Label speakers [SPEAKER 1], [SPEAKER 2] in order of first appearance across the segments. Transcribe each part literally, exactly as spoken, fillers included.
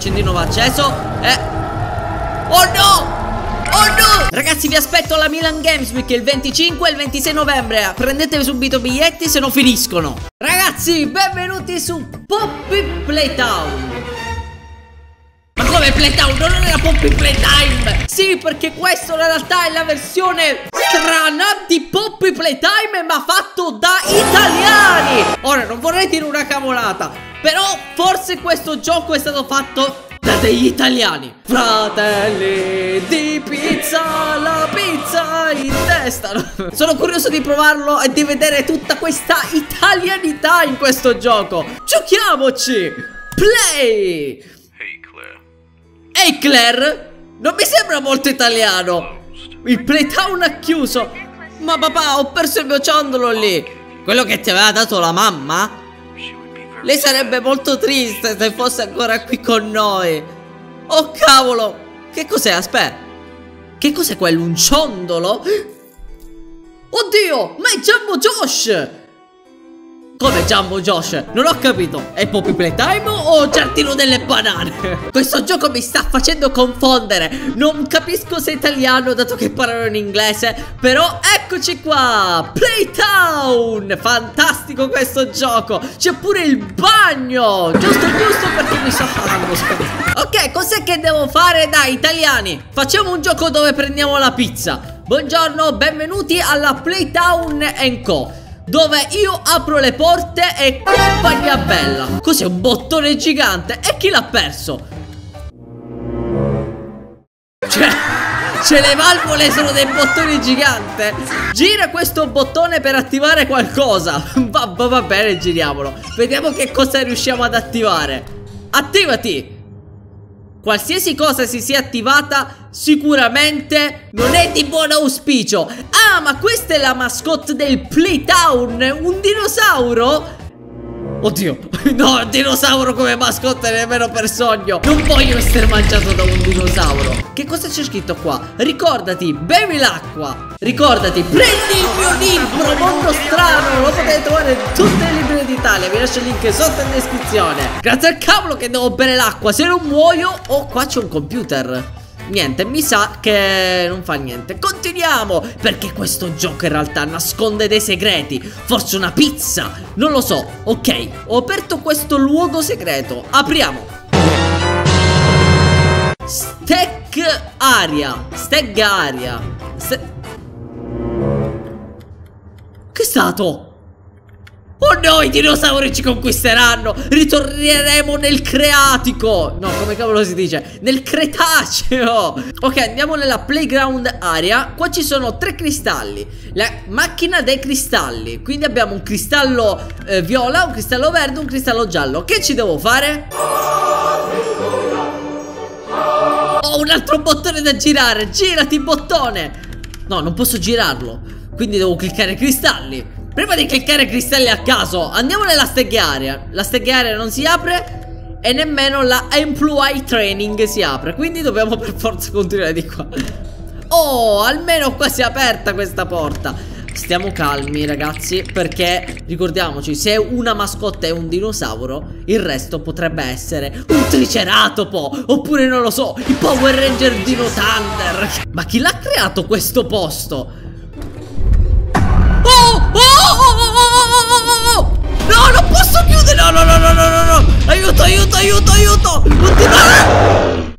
[SPEAKER 1] l'accendino va acceso. Eh. Oh no! Oh no! Ragazzi, vi aspetto alla Milan Games Week il venticinque e il ventisei novembre. Prendetevi subito biglietti, se no finiscono. Ragazzi, benvenuti su Poppy Playtown. Ma come Playtown? Non era Poppy Playtime! Sì, perché questa in realtà è la versione strana di Poppy Playtime, ma fatto da italiani. Ora, non vorrei dire una cavolata, però forse questo gioco è stato fatto da degli italiani. Fratelli di pizza, la pizza in testa. Sono curioso di provarlo e di vedere tutta questa italianità in questo gioco. Giochiamoci! Play!
[SPEAKER 2] Hey Claire.
[SPEAKER 1] Ehi Claire, non mi sembra molto italiano. Il Playtown ha chiuso. Ma papà, ho perso il mio ciondolo lì. Quello che ti aveva dato la mamma? Lei sarebbe molto triste se fosse ancora qui con noi. Oh cavolo. Che cos'è? Aspetta. Che cos'è quello? Un ciondolo? Oddio, ma è Jumbo Josh. Come Jumbo Josh? Non ho capito. È Poppy Playtime o Giardino delle Banane? Questo gioco mi sta facendo confondere. Non capisco se è italiano dato che parlano in inglese. Però eccoci qua, Playtown. Fantastico questo gioco. C'è pure il bagno. Giusto giusto perché mi sto parlando. Ok, cos'è che devo fare da italiani? Facciamo un gioco dove prendiamo la pizza. Buongiorno, benvenuti alla Playtown and Co, dove io apro le porte e compagnia bella. Cos'è, un bottone gigante? E chi l'ha perso? Cioè, cioè le valvole sono dei bottoni giganti. Gira questo bottone per attivare qualcosa. Va, va, va bene, giriamolo. Vediamo che cosa riusciamo ad attivare. Attivati. Qualsiasi cosa si sia attivata sicuramente non è di buon auspicio. Ah, ma questa è la mascotte del Playtown. Un dinosauro? Oddio, no, il dinosauro come mascotte nemmeno per sogno. Non voglio essere mangiato da un dinosauro. Che cosa c'è scritto qua? Ricordati, bevi l'acqua. Ricordati, prendi il mio libro Mondo Strano. Lo potete trovare in tutte le librerie d'Italia. Vi lascio il link sotto in descrizione. Grazie al cavolo che devo bere l'acqua. Se non muoio. Oh, qua c'è un computer. Niente, mi sa che non fa niente. Continuiamo, perché questo gioco in realtà nasconde dei segreti. Forse una pizza, non lo so. Ok, ho aperto questo luogo segreto. Apriamo. Steg aria. Steg aria. Ste... Che è stato? Oh no, i dinosauri ci conquisteranno. Ritorneremo nel Creatico. No, come cavolo si dice? Nel Cretaceo. Ok, andiamo nella playground area. Qua ci sono tre cristalli. La macchina dei cristalli. Quindi abbiamo un cristallo eh, viola, un cristallo verde, un cristallo giallo. Che ci devo fare? Ho un altro bottone da girare. Girati, bottone. No, non posso girarlo. Quindi devo cliccare cristalli. Prima di cliccare cristalli a caso, andiamo nella steg area. La steg area non si apre e nemmeno la employee training si apre. Quindi dobbiamo per forza continuare di qua. Oh, almeno qua si è aperta questa porta. Stiamo calmi ragazzi, perché ricordiamoci, se una mascotte è un dinosauro, il resto potrebbe essere un triceratopo, oppure non lo so, i Power Ranger Dino Thunder. Ma chi l'ha creato questo posto? Oh, oh, oh, oh, oh, no, non posso chiudere. No, no, no, no, no, no, no. Aiuto, aiuto, aiuto, aiuto. Mannaggia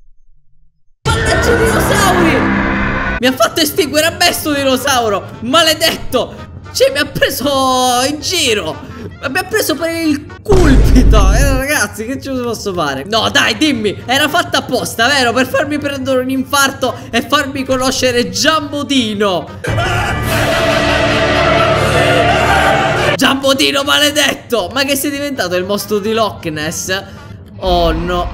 [SPEAKER 1] i dinosauri. Mi ha fatto estinguere a me sto dinosauro. Maledetto. Cioè mi ha preso in giro. Mi ha preso per il culpito. Eh, ragazzi, che ci posso fare? No, dai, dimmi. Era fatta apposta, vero? Per farmi prendere un infarto e farmi conoscere Giambodino. Giambodino maledetto. Ma che sei diventato il mostro di Loch Ness? Oh no.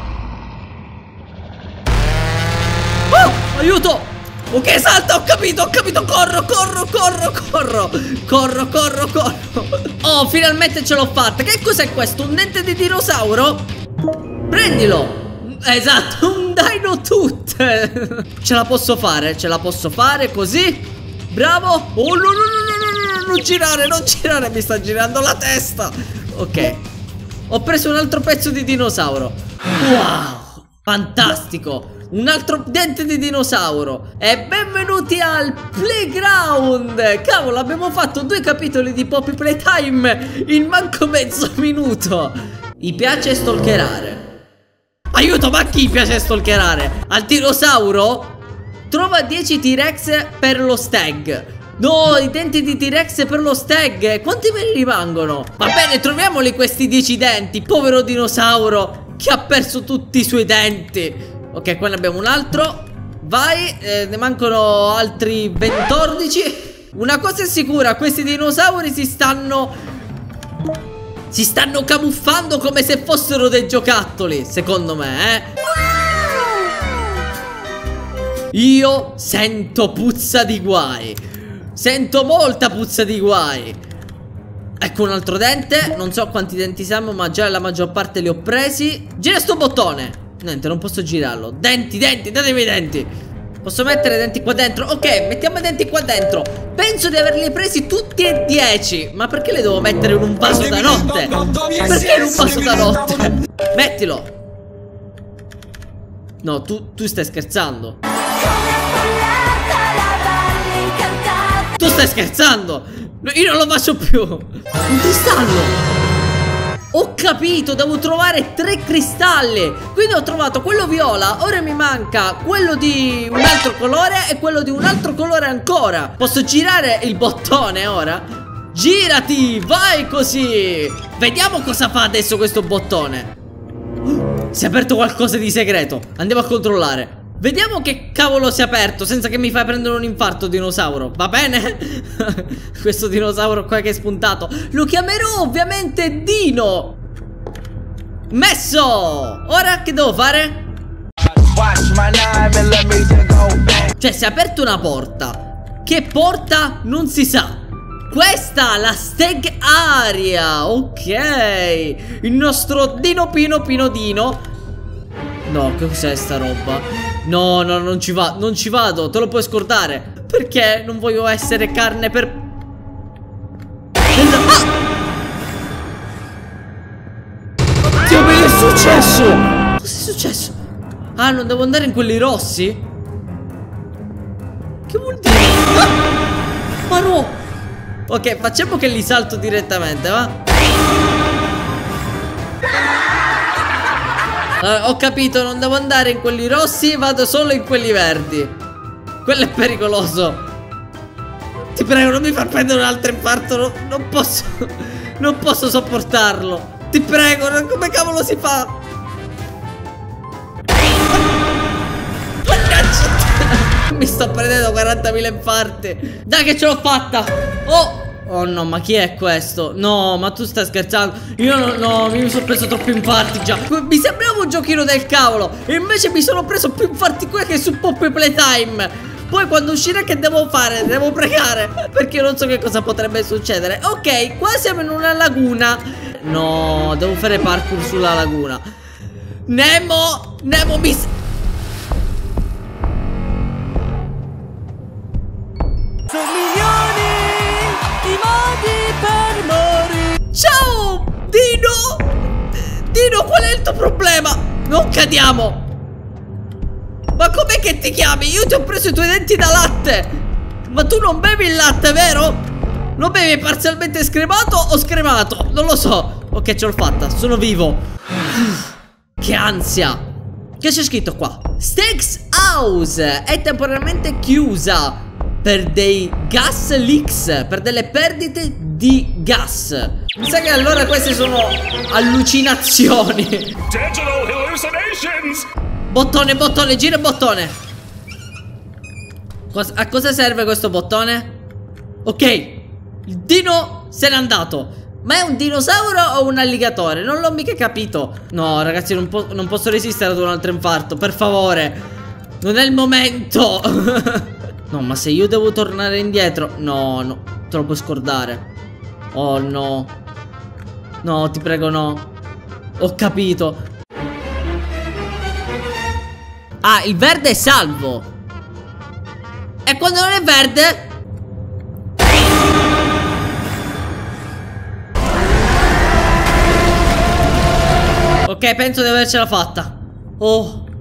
[SPEAKER 1] Oh, aiuto. Ok, salta, ho capito, ho capito. Corro, corro, corro, corro. Corro, corro, corro. Oh, finalmente ce l'ho fatta. Che cos'è questo? Un dente di dinosauro? Prendilo. Esatto, un Dino Tooth. Ce la posso fare, ce la posso fare così. Bravo. Oh no, no, no, no, no, non girare, non girare. Mi sta girando la testa. Ok, ho preso un altro pezzo di dinosauro. Wow. Fantastico. Un altro dente di dinosauro. E benvenuti al playground. Cavolo, abbiamo fatto due capitoli di Poppy Playtime in manco mezzo minuto. Gli piace stalkerare. Aiuto, ma a chi piace stalkerare? Al dinosauro? Trova dieci T-Rex per lo stag. No, i denti di T-Rex per lo stag. Quanti me ne rimangono? Va bene, troviamoli questi dieci denti. Povero dinosauro che ha perso tutti i suoi denti. Ok, qua ne abbiamo un altro. Vai, eh, ne mancano altri quattordici. Una cosa è sicura, questi dinosauri si stanno... Si stanno camuffando come se fossero dei giocattoli, secondo me, eh. Io sento puzza di guai. Sento molta puzza di guai. Ecco un altro dente. Non so quanti denti siamo, ma già la maggior parte li ho presi. Gira sto bottone. Niente, non posso girarlo. Denti, denti, datemi i denti. Posso mettere i denti qua dentro? Ok, mettiamo i denti qua dentro. Penso di averli presi tutti e dieci. Ma perché li devo mettere in un vaso da notte? Perché in un vaso da notte? Mettilo. No, tu, tu stai scherzando. Tu stai scherzando. Io non lo faccio più. Un cristallo. Ho capito, devo trovare tre cristalli. Quindi ho trovato quello viola. Ora mi manca quello di un altro colore e quello di un altro colore ancora. Posso girare il bottone ora? Girati, vai così. Vediamo cosa fa adesso questo bottone. uh, Si è aperto qualcosa di segreto. Andiamo a controllare. Vediamo che cavolo si è aperto senza che mi fai prendere un infarto, dinosauro. Va bene? Questo dinosauro qua che è spuntato lo chiamerò ovviamente Dino. Messo. Ora che devo fare? Cioè si è aperta una porta. Che porta? Non si sa. Questa, la stag area. Ok. Il nostro Dino Pino Pino Dino. No, che cos'è sta roba? No, no, non ci va, non ci vado, te lo puoi scordare. Perché non voglio essere carne per... Ah! Oddio, che è successo? Cosa è successo? Ah, non devo andare in quelli rossi? Che vuol dire? Ah! Ma no! Ok, facciamo che li salto direttamente, va? Uh, ho capito, non devo andare in quelli rossi, vado solo in quelli verdi. Quello è pericoloso. Ti prego, non mi far prendere un altro infarto. No, non posso. Non posso sopportarlo. Ti prego, come cavolo si fa? Mi sto prendendo quarantamila infarti. Dai che ce l'ho fatta. Oh. Oh no, ma chi è questo? No, ma tu stai scherzando. Io no, no, mi sono preso troppi infarti già. Mi sembrava un giochino del cavolo. E invece mi sono preso più infarti qua che su Poppy Playtime. Poi quando uscirà che devo fare? Devo pregare, perché non so che cosa potrebbe succedere. Ok, qua siamo in una laguna. No, devo fare parkour sulla laguna. Nemo, Nemo mi... Sono milioni i modi per morire. Ciao Dino. Dino, qual è il tuo problema? Non cadiamo. Ma com'è che ti chiami? Io ti ho preso i tuoi denti da latte. Ma tu non bevi il latte, vero? Lo bevi parzialmente scremato o scremato? Non lo so. Ok, ce l'ho fatta, sono vivo. Che ansia. Che c'è scritto qua? Stag's House è temporaneamente chiusa per dei gas leaks, per delle perdite di gas. Mi sa che allora queste sono allucinazioni. Digital hallucinations. Bottone, bottone, gira il bottone. Cos- a cosa serve questo bottone? Ok, il dino se n'è andato. Ma è un dinosauro o un alligatore? Non l'ho mica capito. No ragazzi, non, po- non posso resistere ad un altro infarto. Per favore, non è il momento. No, ma se io devo tornare indietro... No, no, te lo puoi scordare. Oh no. No, ti prego no. Ho capito. Ah, il verde è salvo. E quando non è verde? Ok, penso di avercela fatta. Oh,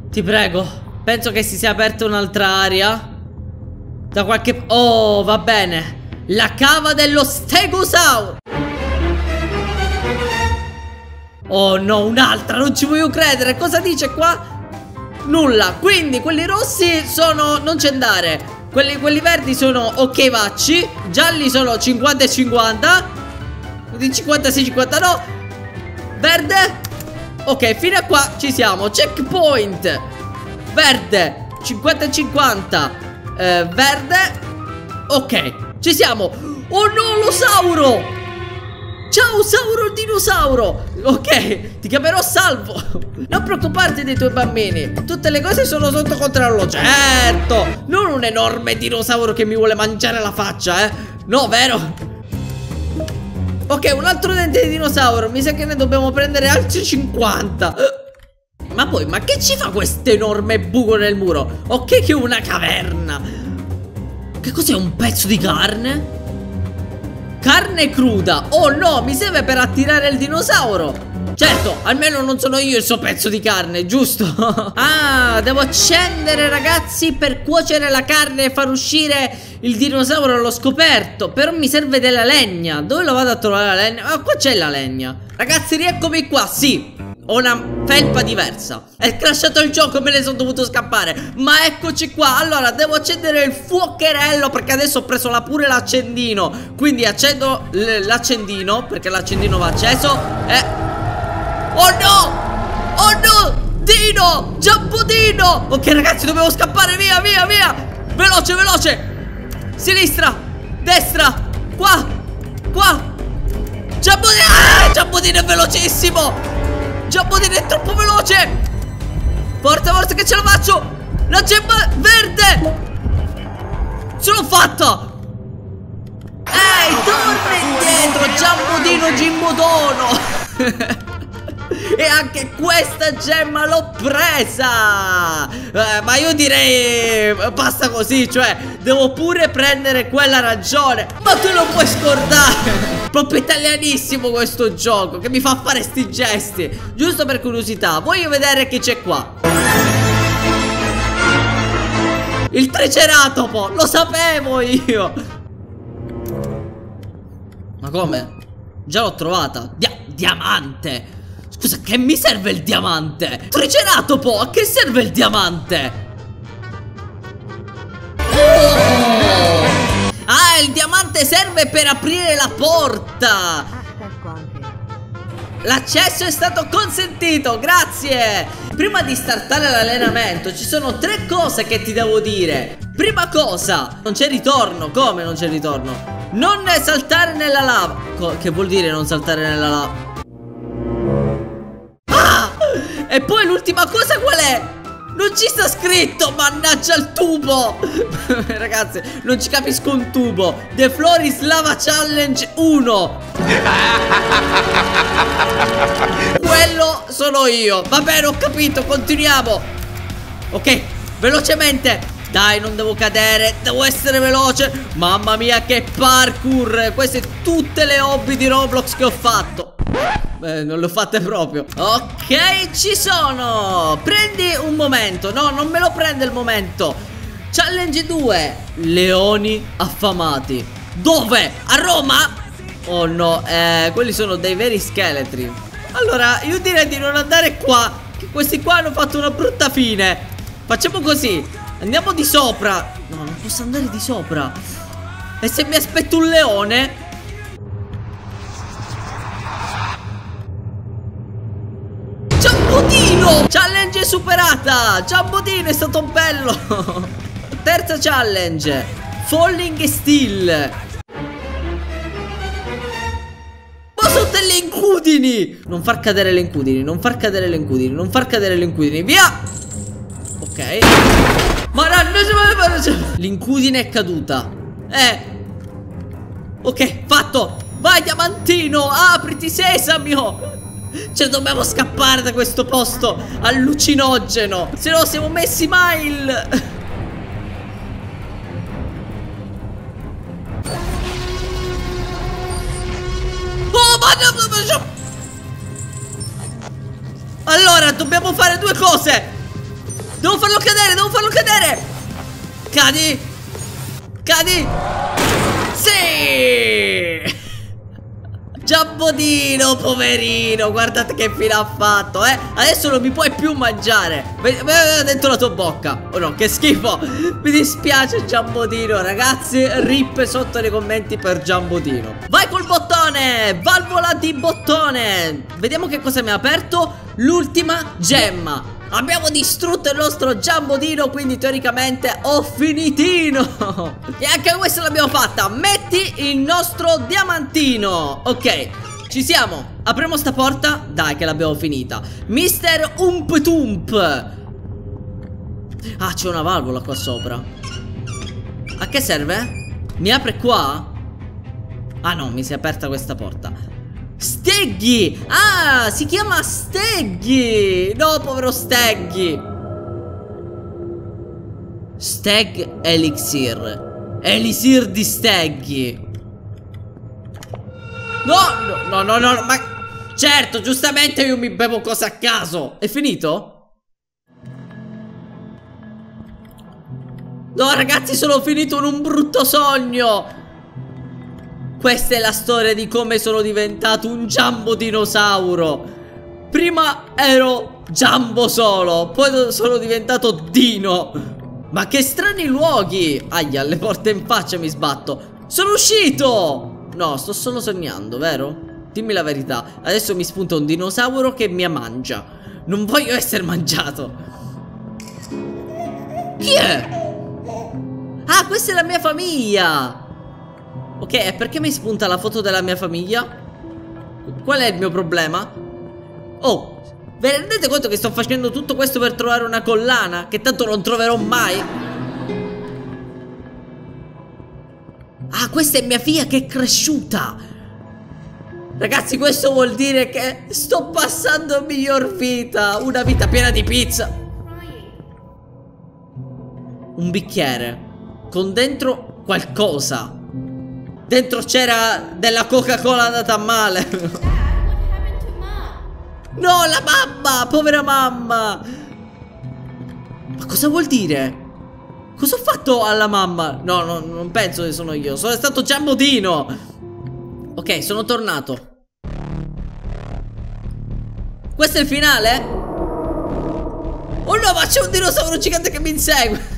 [SPEAKER 1] Ti prego. Penso che si sia aperta un'altra area. Da qualche... Oh, va bene. La cava dello stegosauro. Oh no, un'altra, non ci voglio credere. Cosa dice qua? Nulla. Quindi quelli rossi sono non c'è andare. Quelli, quelli verdi sono ok vacci. Gialli sono cinquanta e cinquanta. Quindi cinquantasei cinquanta no. Verde. Ok, fino a qua ci siamo. Checkpoint. Verde cinquanta e cinquanta. eh, Verde. Ok, ci siamo. Oh no, l'osauro. Ciao Sauro dinosauro. Ok, ti chiamerò Salvo. Non preoccuparti dei tuoi bambini. Tutte le cose sono sotto controllo. Certo. Non un enorme dinosauro che mi vuole mangiare la faccia, eh. No, vero? Ok, un altro dente di dinosauro. Mi sa che ne dobbiamo prendere altri cinquanta. Ma poi, ma che ci fa questo enorme buco nel muro? Ok che è una caverna. Che cos'è, un pezzo di carne? Carne cruda. Oh no, mi serve per attirare il dinosauro. Certo, almeno non sono io il suo pezzo di carne, giusto? Ah, devo accendere, ragazzi, per cuocere la carne e far uscire il dinosauro allo scoperto. Però mi serve della legna. Dove lo vado a trovare la legna? Ah, qua c'è la legna. Ragazzi, rieccomi qua, sì. Ho una felpa diversa. È crashato il gioco, me ne sono dovuto scappare. Ma eccoci qua. Allora, devo accendere il fuocherello, perché adesso ho preso la pure l'accendino. Quindi accendo l'accendino, perché l'accendino va acceso. E... Oh no! Oh no! Dino! Giambodino! Ok ragazzi, dobbiamo scappare, via, via, via. Veloce, veloce. Sinistra, destra, qua, qua. Giambodino! Ah, Giambodino è velocissimo. Giambodino è troppo veloce. Forza, forza che ce la faccio. La gemma verde. Ce l'ho fatta. Ehi, torna indietro, Giambodino Gimbodono. E anche questa gemma l'ho presa. eh, Ma io direi basta così, cioè devo pure prendere quella ragione. Ma tu non puoi scordare. Proprio italianissimo questo gioco, che mi fa fare sti gesti. Giusto per curiosità, voglio vedere che c'è qua. Il triceratopo, lo sapevo io. Ma come? Già l'ho trovata. Dia diamante. Scusa, che mi serve il diamante? Triceratopo, a che serve il diamante? Oh! Ah, il diamante serve per aprire la porta. L'accesso è stato consentito, grazie. Prima di startare l'allenamento ci sono tre cose che ti devo dire. Prima cosa, non c'è ritorno. Come non c'è ritorno? Non saltare nella lava. Co Che vuol dire non saltare nella lava? E poi l'ultima cosa qual è? Non ci sta scritto, mannaggia il tubo. Ragazzi, non ci capisco un tubo. The Floor is Lava Challenge uno. Quello sono io. Va bene, ho capito, continuiamo. Ok, velocemente. Dai, non devo cadere, devo essere veloce. Mamma mia, che parkour. Queste tutte le hobby di Roblox che ho fatto. Beh, non le ho fatte proprio. Ok, ci sono. Prendi un momento. No, non me lo prende il momento. Challenge due. Leoni affamati. Dove? A Roma? Oh no, eh, quelli sono dei veri scheletri. Allora, io direi di non andare qua, che questi qua hanno fatto una brutta fine. Facciamo così. Andiamo di sopra. No, non posso andare di sopra. E se mi aspetto un leone? Giambodino! Challenge superata! Giambodino è stato bello! Terza challenge. Falling Steel. Ma sono delle incudini! Non far cadere le incudini, non far cadere le incudini, non far cadere le incudini, via! Ok. Ma no, l'incudine è caduta. Eh. Ok, fatto. Vai diamantino, apriti sesamio. Cioè dobbiamo scappare da questo posto allucinogeno, se no siamo messi male. Oh ma no. Allora dobbiamo fare due cose. Devo farlo cadere, devo farlo cadere. Cadi. Cadi. Sì. Giambodino, poverino, guardate che fine ha fatto, eh. Adesso non mi puoi più mangiare. Vedete dentro la tua bocca. Oh no, che schifo. Mi dispiace Giambodino, ragazzi. Rip sotto nei commenti per Giambodino. Vai col bottone. Valvola di bottone. Vediamo che cosa mi ha aperto. L'ultima gemma. Abbiamo distrutto il nostro Giambodino, quindi teoricamente ho finitino. E anche questa l'abbiamo fatta. Metti il nostro diamantino. Ok, ci siamo. Apriamo sta porta. Dai che l'abbiamo finita. Mister Umpetump. Ah, c'è una valvola qua sopra. A che serve? Mi apre qua? Ah no, mi si è aperta questa porta. Steggy! Ah, si chiama Steggy! No, povero Steggy! Steg Elixir. Elixir di Steggy. No, no, no, no, no, ma... Certo, giustamente io mi bevo cose a caso. È finito? No, ragazzi, sono finito in un brutto sogno. Questa è la storia di come sono diventato un Giambodinosauro. Prima ero Giambo solo, poi sono diventato Dino. Ma che strani luoghi. Aia, alle porte in faccia mi sbatto. Sono uscito. No, sto solo sognando, vero? Dimmi la verità. Adesso mi spunta un dinosauro che mi mangia. Non voglio essere mangiato. Chi è? Ah, questa è la mia famiglia. Ok, e perché mi spunta la foto della mia famiglia? Qual è il mio problema? Oh, vi rendete conto che sto facendo tutto questo per trovare una collana? Che tanto non troverò mai? Ah, questa è mia figlia che è cresciuta. Ragazzi, questo vuol dire che sto passando miglior vita. Una vita piena di pizza. Un bicchiere con dentro qualcosa. Dentro c'era della Coca-Cola andata a male. No, la mamma, povera mamma. Ma cosa vuol dire? Cosa ho fatto alla mamma? No, no, non penso che sono io. Sono stato Giambodino. Ok, sono tornato. Questo è il finale? Oh no, ma c'è un dinosauro gigante che mi insegue.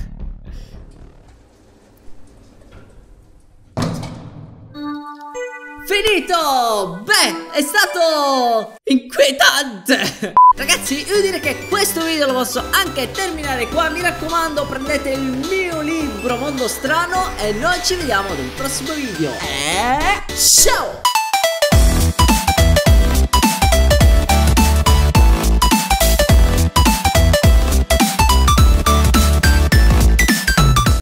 [SPEAKER 1] Finito! Beh, è stato inquietante. Ragazzi, io direi che questo video lo posso anche terminare qua. Mi raccomando, prendete il mio libro Mondo Strano e noi ci vediamo nel prossimo video. E ciao!